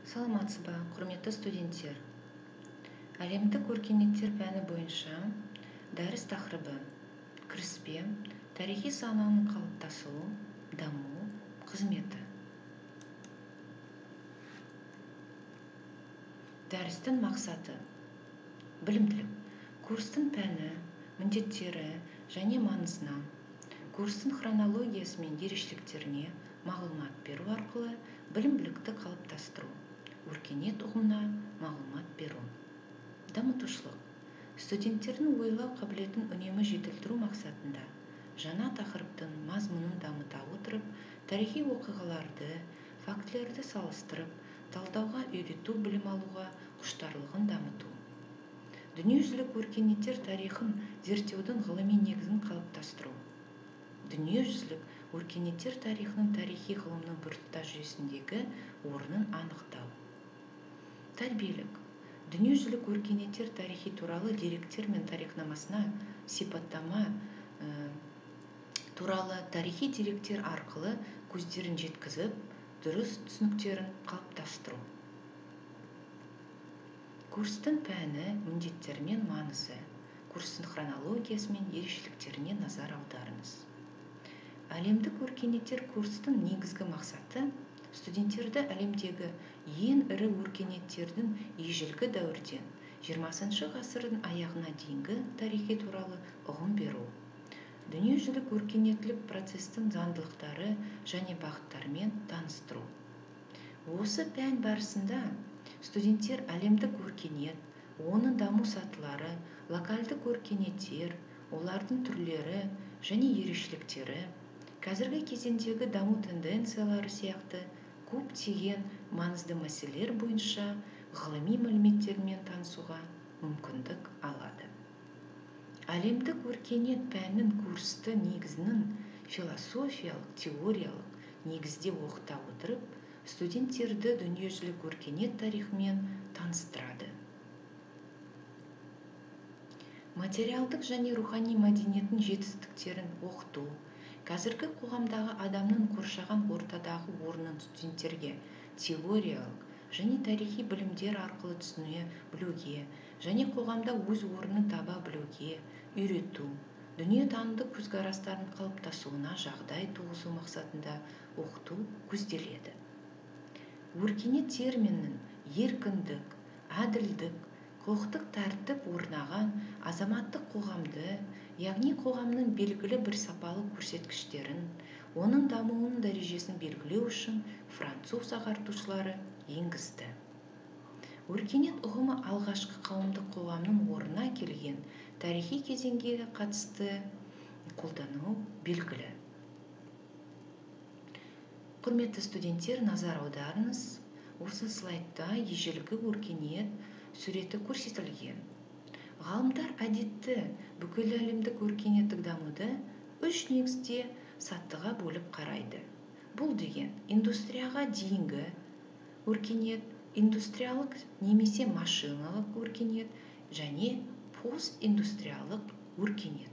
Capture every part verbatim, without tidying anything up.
Саламатсыз ба, құрметті студенттер. Әлемдік өркениеттер пәні бойынша дәріс тақырыбы кіріспе, тарихи сананың қалыптасуы, даму, қызметі. Дәрістің мақсаты: білімділік. Курстың пәні, міндеттері және маңызына, курстың хронологиясы мен ерекшеліктеріне мағлұмат беру арқылы білім-білікті қалыптастыру, өркениет ұғымына мағлұмат беру. Дамытушылық. Студенттердің ойлау қабілетін үнемі жетілдіру мақсатында жаңа тақырыптың мазмұнын дамыта отырып, тарихи оқиғаларды, фактілерді салыстырып, талдауға үйрету, білім алуға құштарлығын дамыту. Дүниежүзілік өркениеттер тарихын зерттеудің ғылыми негізін қалыптастыру. Дүниежүзілік өркениеттер тарихының тарихи ғылымның біртұтас жүйесіндегі орнын анықтау. Тәрбиелік. Дүниежүзілік өркениеттер тарихи туралы деректер мен тарихнамасына сипаттама ә, туралы тарихи деректер арқылы көздерін жеткізіп, дұрыс түсініктерін қалыптастыру. Курстың пәні, міндеттері мен маңызы, курстың хронологиясы мен ерекшеліктеріне назар аударыңыз. Әлемдік өркениеттер курстың негізгі мақсаты студенттерді әлемдегі ең ірі өркениеттердің ежелгі дәуірден жиырмасыншы ғасырдың аяғына дейінгі тарихи туралы ұғым беру, дүниежүзілік өркениеттілік процестің заңдылықтары және бағыттарымен таныстыру. Осы пән барысында студенттер әлемдік өркениет, оның даму сатылары, локальдік өркениеттер, олардың түрлері және ерекшеліктері, қазіргі кезеңдегі даму тенденциялары сияқты көптеген маңызды мәселелер бойынша ғылыми мәліметтермен танысуға мүмкіндік алады. Әлемдік өркениет пәнін курсты негізінің философиялық, теориялық негізде оқыта отырып, студенттерді дүниежүзілік өркениет тарихымен таныстырады. Материалдық және рухани мәдениеттің жетістіктерін оқыту, қазіргі қоғамдағы адамның қоршаған ортадағы орнын студенттерге теориялық және тарихи білімдер арқылы түсіне білуге және қоғамда өз орнын таба білуге үйрету, дүниетанымдық көзқарастардың қалыптасуына жағдай туғызу мақсатында оқыту көзделеді. Өркениет терминінің еркіндік, әділдік, құқықтық тәртіп орнаған азаматтық қоғамды, яғни қоғамның белгілі бір сапалы көрсеткіштерін, оның дамуының дәрежесін белгілеу үшін француз ағартушылары енгізді. Өркениет ұғымы алғашқы қауымдық қоғамның орнына келген тарихи кезеңге қатысты қолдану белгілі. Құрметті студенттер, назар аударыңыз. Осы слайдта ежелгі өркениет суреті көрсетілген. Ғалымдар әдетті бүкіл әлемдік өркениеттік дамуды үш негізде сатыға бөліп қарайды. Бұл деген индустрияға дейінгі өркениет, индустриялық немесе машиналық өркениет және постиндустриялық өркениет.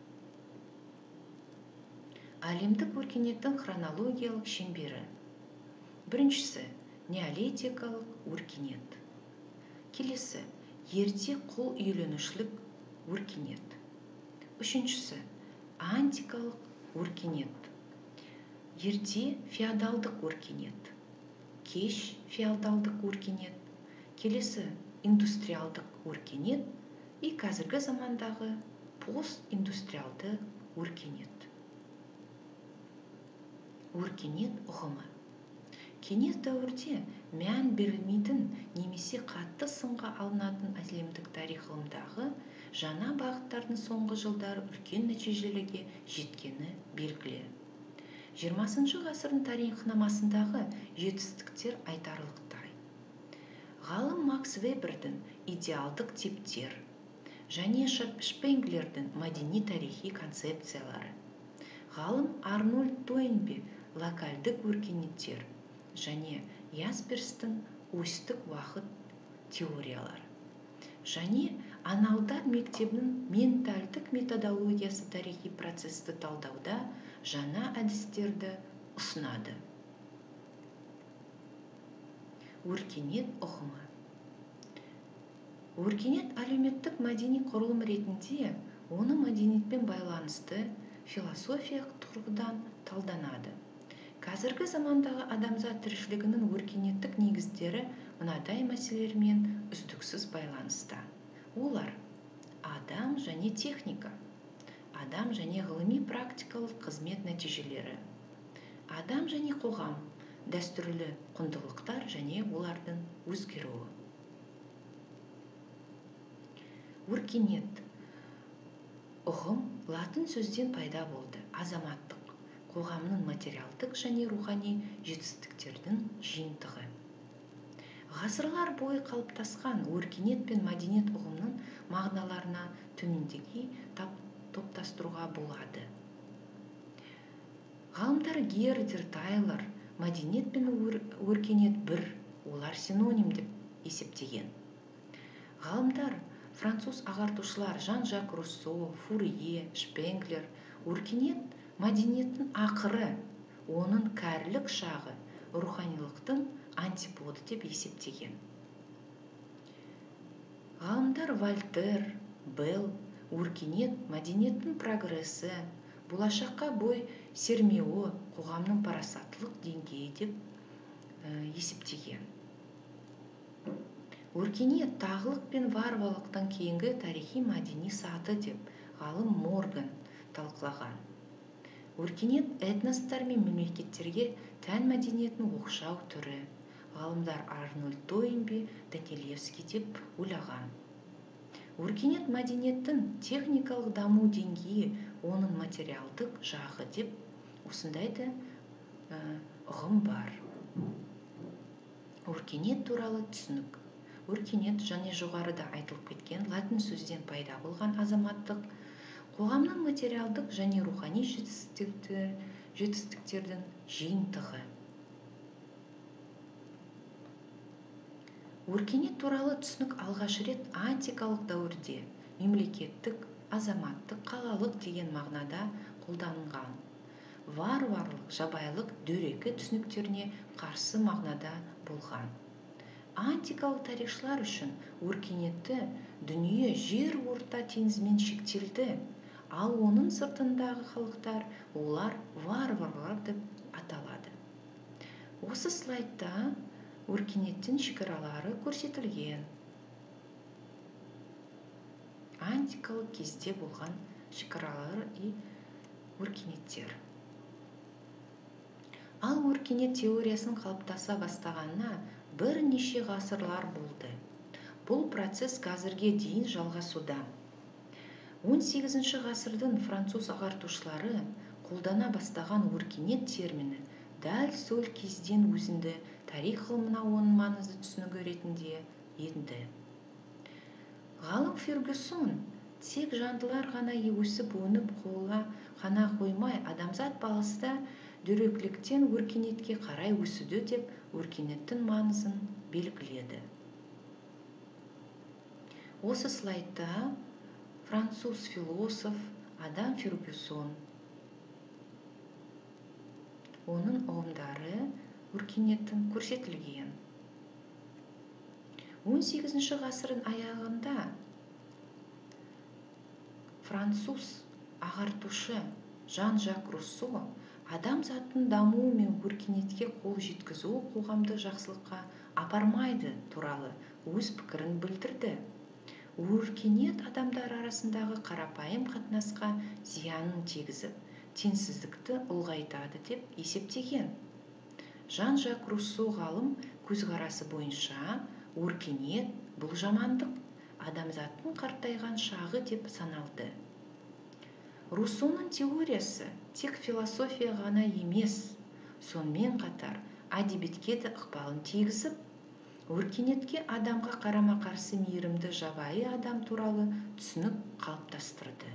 Әлемдік өркениеттің хронологиялық шеңбері. Біріншісі неолитикалық өркениет. Келесі ерте қол үйренушілік өркениет. Үшіншісі антикалық өркениет. Ерте феодалдық өркениет. Кеш феодалдық өркениет. Келесі индустриалдық өркениет и қазіргі замандағы постиндустриалды өркениет. Өркениет ұғымы. Кеңес дәуірде мән берілмейтін немесе қатты сынға алынатын әлемдік тарих ғылымдағы жаңа бағыттардың соңғы жылдары үлкен нәтижелерге жеткені белгілі. жиырмасыншы ғасырдың тарихнамасындағы жетістіктер айтарлықтай. Ғалым Макс Вебердің идеалдық типтер және Шпенглердің мәдени тарихи концепциялары. Ғалым Арнольд Тойнби локальдік өркениеттер және Ясперстің осьтік уақыт теориялары. Және аналдар мектебінің ментальдік методологиясы тарихи процесті талдауда жаңа әдістерді ұсынады. өркениет ұғымы. Өркениет әлеуметтік мәдени құрылым ретінде оны мәдениетпен байланысты философиялық тұрғыдан талданады. Қазіргі замандағы адамзат тіршілігінің өркениеттік негіздері мынадай мәселелермен үздіксіз байланыста. Олар: адам және техника, адам және ғылыми практикалық қызмет нәтижелері, адам және қоғам, дәстүрлі құндылықтар және олардың өзгеруі. Өркениет ұғым латын сөзден пайда болды. Азаматтық, қоғамның материалдық және рухани жетістіктердің жиынтығы. Ғасырлар бойы қалыптасқан өркениет пен мәдениет ұғымының мағыналарына төмендегі топтастыруға болады. Ғалымдар Гердер, Тайлор мәдениет пен өркениет бір, олар синоним деп есептеген. Ғалымдар француз ағартушылар Жан-Жак Руссо, Фурье, Шпенглер өркениет мәдениеттің ақыры, оның кәрілік шағы, руханилықтың антиподы деп есептеген. Ғалымдар Вольтер, Белл өркениет мәдениеттің прогрессі, болашаққа бой сермеуі, қоғамның парасаттылық деңгейі деп есептеген. Өркениет тағылық пен варварлықтан кейінгі тарихи мәдени саты деп ғалым Морган талқылаған. Өркениет этностар мен мемлекеттерге тән мәдениеттің оқшау түрі, ғалымдар Арнольд Тойнби, Данилевский деп ойлаған. Өркениет мәдениеттің техникалық даму деңгейі, оның материалдық жағы деп осындай да ұғым бар. Өркениет туралы түсінік. Өркениет және жоғарыда айтылып кеткен латын сөзден пайда болған азаматтық, қоғамның материалдық және рухани жетістіктердің жиынтығы. Өркениет туралы түсінік алғаш рет антикалық дәуірде мемлекеттік, азаматтық, қалалық деген мағынада қолданылған. Варварлық, жабайылық, дөрекі түсініктеріне қарсы мағынада болған. Антикалық тарихшылар үшін өркениетті дүние жер орта теңізімен шектелді, ал оның сыртындағы халықтар олар варварлар деп аталады. Осы слайдта өркениеттің шекаралары көрсетілген. Антикалық кезде болған шекаралар и өркениеттер. Ал өркениет теориясын қалыптаса бастағанына бірнеше ғасырлар болды. Бұл процесс қазірге дейін жалғасуда. он сегізінші ғасырдың француз ағартушылары қолдана бастаған өркениет термині дәл сол кезден өзінді тарих ғылымына оның маңызды түсінігі ретінде енді. Ғалым Фергюсон тек жандылар ғана өсіп өніп қолға ғана қоймай, адамзат баласы да дөрекіліктен өркениетке қарай өсуде деп өркениеттің маңызын белгіледі. Осы слайдта француз философ Адам Фергюсон, оның ұғымдары өркениеттің көрсетілген. он сегізінші ғасырдың аяғында француз ағартушы Жан-Жак Руссо адамзаттың дамуы мен өркениетке қол жеткізуі қоғамды жақсылыққа апармайды туралы өз пікірін білдірді. Өркениет адамдар арасындағы қарапайым қатынасқа зиянын тигізіп, теңсіздікті ұлғайтады деп есептеген. Жан-Жак Руссо ғалым көзқарасы бойынша өркениет бұл жамандық, адамзаттың қартайған шағы деп саналды. Руссоның теориясы тек философия ғана емес, сонымен қатар әдебиетке де ықпалын тигізіп, өркениетке адамға қарама-қарсы мейірімді жабайы адам туралы түсінік қалыптастырды.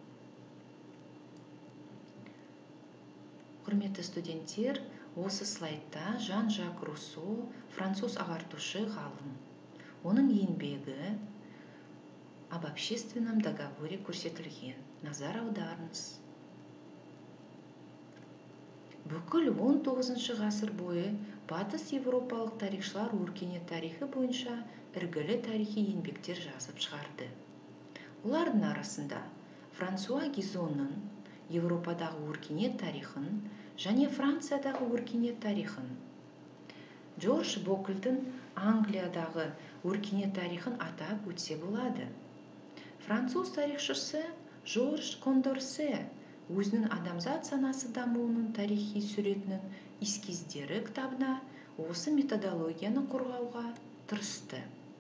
Құрметті студенттер, осы слайдта Жан-Жак Руссо, француз ағартушы ғалым. Оның еңбегі об общественном договоре көрсетілген. Назар аударыңыз. Бүкіл он тоғызыншы ғасыр бойы батыс европалық тарихшылар өркениет тарихы бойынша іргілі тарихи еңбектер жазып шығарды. Олардың арасында Франсуа Гизонның Европадағы өркениет тарихын және Франциядағы өркениет тарихын, Джордж Боклдің Англиядағы өркениет тарихын атап өтсе болады. Француз тарихшысы Жорж Кондорсе өзінің адамзат санасы дамуының тарихи суретінің эскиздері кітабына осы методологияны қорғауға тырысты.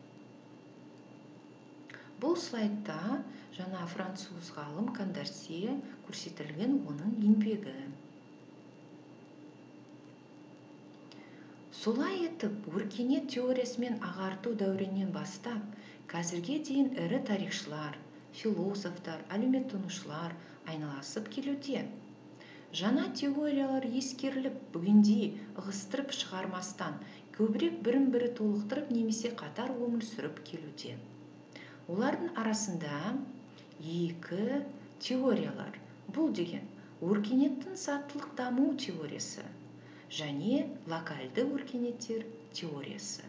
Бұл слайдта жаңа француз ғалым Кондорсе көрсетілген оның еңбегі. Солай етіп, өркениет теориясымен ағарту дәуірінен бастап, қазірге дейін ірі тарихшылар, философтар, әлеуметтанушылар айналысып келуде. Жаңа теориялар ескеріліп, бүгінде ығыстырып шығармастан, көбірек бірін-бірі толықтырып немесе қатар өмір сүріп келуде. Олардың арасында екі теориялар. Бұл деген өркениеттің сатылық даму теориясы және локальды өркениеттер теориясы.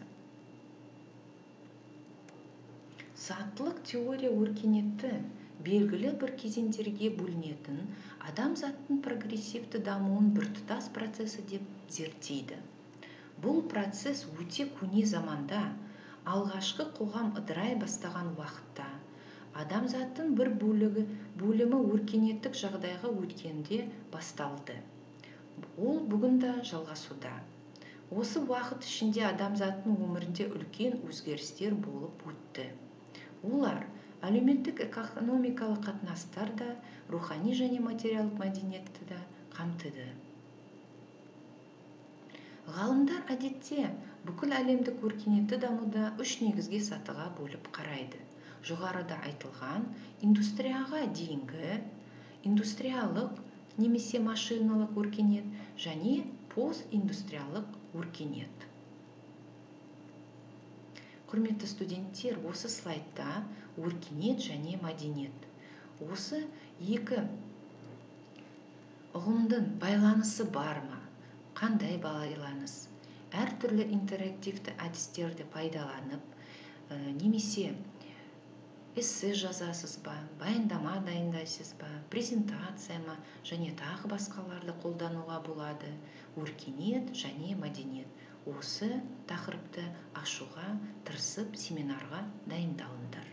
Сатылық теория өркениетті белгілі бір кезеңдерге бөлінетін адамзаттың прогрессивті дамуын біртұтас процесі деп зерттейді. Бұл процесс өте көне заманда, алғашқы қоғам ыдырай бастаған уақытта, адамзаттың бір бөлігі бөлімі өркениеттік жағдайға өткенде басталды. Ол бүгінде жалғасуда. Осы уақыт ішінде адамзаттың өмірінде үлкен өзгерістер болып өтті. Олар әлеуметтік экономикалық қатынастар да, рухани және материалдық мәдениетті да қамтыды. Ғалымдар әдетте бүкіл әлемдік өркениетті дамуда үш негізге сатыға бөліп қарайды. Жоғарыда айтылған индустрияға дейінгі, индустриялық немесе машиналық өркениет және постиндустриялық өркениет. Құрметті студенттер, осы слайдта өркениет және мәдениет. Осы екі ұғымдың байланысы бар ма? Қандай байланыс? Әртүрлі интерактивті әдістерді пайдаланып, немесе эссе жазасыз ба, баяндама дайындайсыз ба, презентация ма және тағы басқаларды қолдануға болады. Өркениет және мәдениет. Осы тақырыпты ашуға тырысып семинарға дайындалыңдар.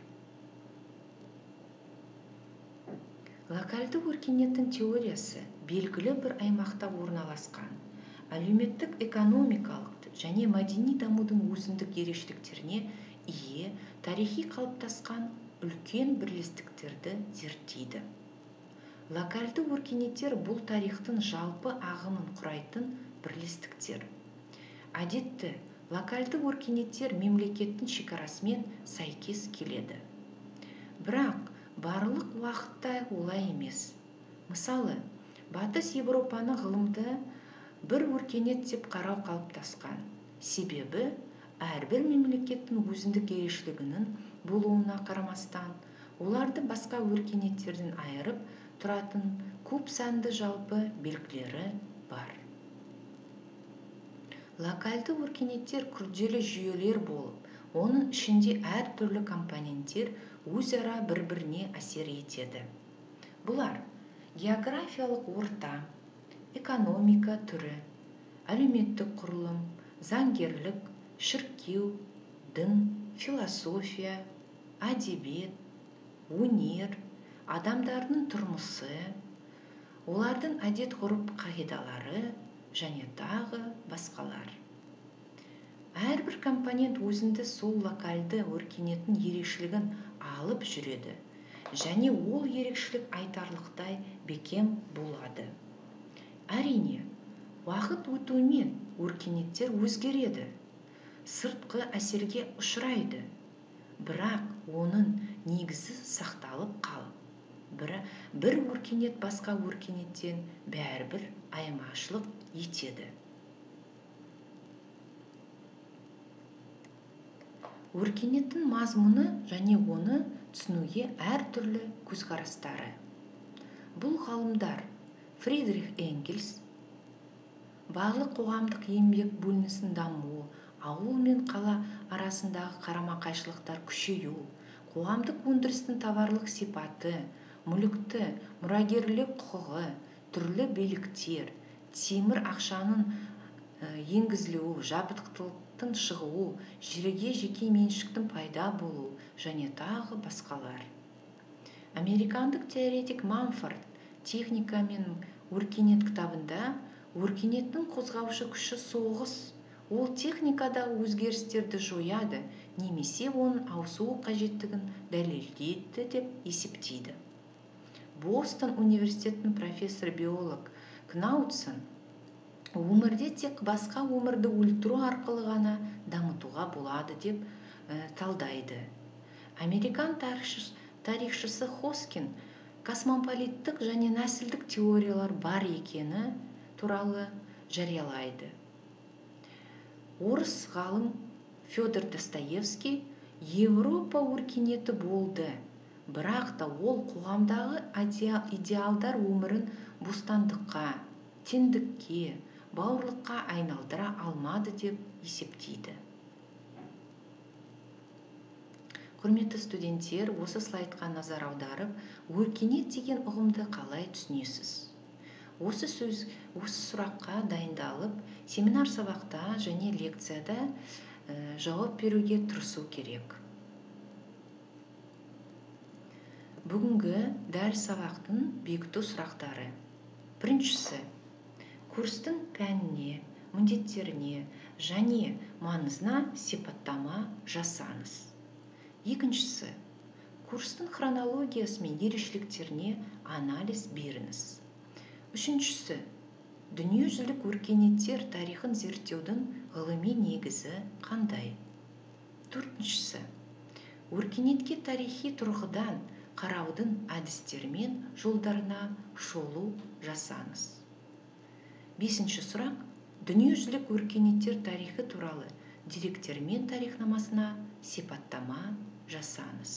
Локальды өркениеттің теориясы белгілі бір аймақта орналасқан, әлеуметтік экономикалық және мәдени дамудың өзіндік ерекшеліктеріне ие тарихи қалыптасқан үлкен бірлестіктерді зерттейді. Локальды өркениеттер бұл тарихтың жалпы ағымын құрайтын бірлестіктер. Әдетте, локальды өркениеттер мемлекеттің шекарасымен сәйкес келеді. Бірақ барлық уақытта олай емес. Мысалы, Батыс Европаны ғылымда бір өркениет деп қарау қалыптасқан. Себебі, әрбір мемлекеттің өзіндік ерекшелігінің болуына қарамастан, оларды басқа өркениеттерден айырып тұратын көп сәнді жалпы белгілері бар. Локальды өркениеттер күрделі жүйелер болып, оның ішінде әртүрлі компоненттер өзара бір-біріне әсер етеді. Бұлар географиялық орта, экономика түрі, әлеуметтік құрылым, заңгерлік, шіркеу, дін, философия, әдебиет, өнер, адамдардың тұрмысы, олардың әдет-ғұрып қағидалары және тағы басқалар. Әрбір компонент өзінде сол локальды өркениеттің ерекшелігін алып жүреді, және ол ерекшелік айтарлықтай бекем болады. Әрине, уақыт өтуімен өркениеттер өзгереді, сыртқы әсерге ұшырайды, бірақ оның негізі сақталып қалып, бір өркениет басқа өркениеттен бәрібір айырмашылық етеді. Өркениеттің мазмұны және оны түсінуге әртүрлі көзқарастары. Бұл ғалымдар Фридрих Энгельс, барлық қоғамдық еңбек бөлінісінің дамуы, ауыл мен қала арасындағы қарама-қайшылықтар күшею, қоғамдық өндірістің товарлық сипаты, мүлікті мұрагерлік құқығы, түрлі биліктер, темір ақшаның енгізілуі, жабдықтылықтың шығуы, жерге жеке меншіктің пайда болуы және тағы басқалар. Американдық теоретик Манфорд «Техника мен өркениет» кітабында өркениеттің қозғаушы күші соғыс, ол техникадағы өзгерістерді жояды немесе оның ауысуы қажеттігін дәлелдейді деп есептейді. Бостон университетінің профессор биолог Кнаутсон өмірде тек басқа өмірді өлтіру арқылы ғана дамытуға болады деп ә, талдайды. Американ тарихшысы Хоскин космополиттік және нәсілдік теориялар бар екені туралы жариялайды. Орыс ғалым Федор Достоевский Европа өркениеті болды, бірақ та ол қоғамдағы идеалдар өмірін бостандыққа, теңдікке, бауырлыққа айналдыра алмады деп есептейді. Құрметті студенттер, осы слайдқа назар аударып, өркениет деген ұғымды қалай түсінесіз? Осы сөз, осы сұраққа дайындалып, семинар сабақта және лекцияда ә, жауап беруге тырысу керек. Бүгінгі дәріс сабақтың бекіту сұрақтары. Біріншісі, курстың пәніне, міндеттеріне және маңызына сипаттама жасаңыз. Екіншісі, курстың хронологиясы мен ерекшеліктеріне анализ беріңіз. Үшіншісі, дүниежүзілік өркениеттер тарихын зерттеудің ғылыми негізі қандай? Төртіншісі, өркениетке тарихи тұрғыдан қараудың әдістері мен жолдарына шолу жасаңыз. Бесінші сұрақ, дүниежүзілік өркениеттер тарихы туралы деректер мен тарихнамасына сипаттама жасаңыз.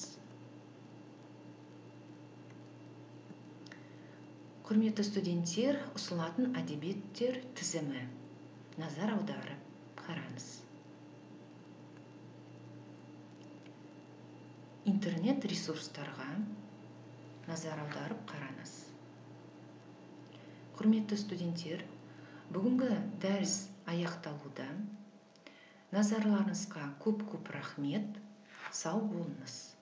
Құрметті студенттер, ұсынылатын әдебиеттер тізімі. Назар аударып қараңыз. Интернет ресурстарға назар аударып қараңыз. Құрметті студенттер, бүгінгі дәріс аяқталуда. Назарларыңызға көп-көп рахмет. Сау болыңыз.